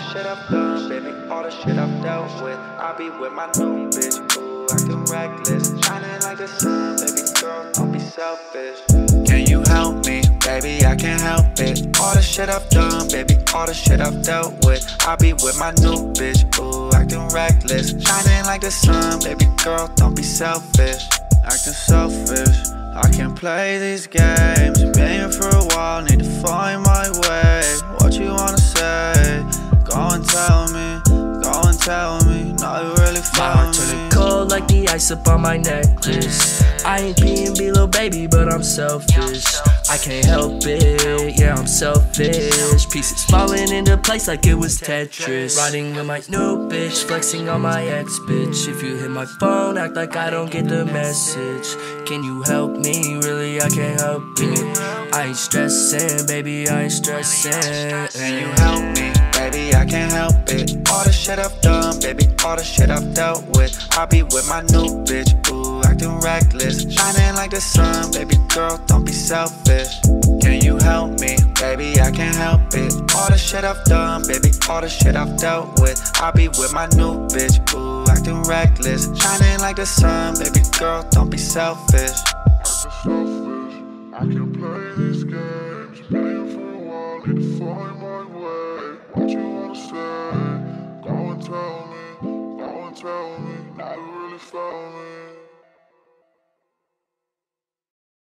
shit I've done, baby, all the shit I've dealt with. I be with my new bitch, ooh, acting reckless, shining like the sun, baby girl, don't be selfish. Can you help me, baby, I can't help it. All the shit I've done, baby, all the shit I've dealt with. I be with my new bitch, ooh, acting reckless, shining like the sun, baby girl, don't be selfish. Acting selfish, I can't play these games. Been here for a while, need to find my way. What you wanna say? Go and tell me, go and tell me. Now you really found me. My heart turning cold like the ice up on my necklace. I ain't being below, baby, but I'm selfish. I can't help it, yeah, I'm selfish. Pieces falling into place like it was Tetris. Riding with my new bitch, flexing on my ex bitch. If you hit my phone, act like I don't get the message. Can you help me? Really, I can't help it. I ain't stressing, baby, I ain't stressing. Can you help me? Baby, I can't help it. All the shit I've done, baby, all the shit I've dealt with. I be with my new bitch, ooh, acting reckless, shining like the sun, baby girl, don't be selfish. Can you help me? Baby, I can't help it. All the shit I've done, baby, all the shit I've dealt with. I be with my new bitch, ooh, acting reckless, shining like the sun, baby girl, don't be selfish. I can't play these games. Been here for a while, need to find my way. What you wanna say? Go and tell me, go and tell me.